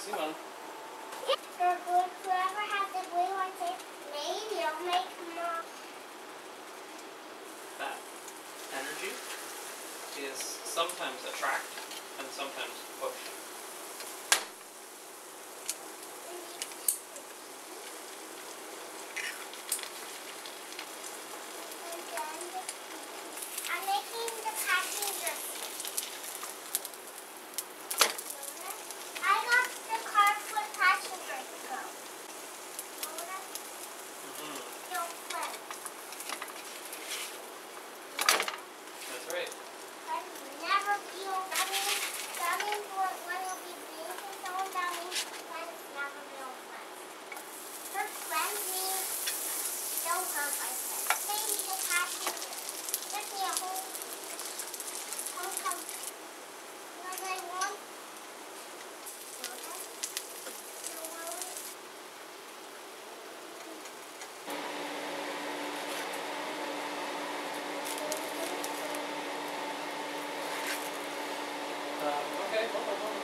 See one. Whoever has the blue one, maybe I'll make more. That energy is sometimes attract and sometimes push. I'm making the passenger. I got the car for passenger to go. Don't play. That's right. Never feel, that means when you'll be being with someone, that means friends never real friends. Her friends means don't hurt my friends. Maybe the passenger. Give me a whole come. When I want. Okay, hold on.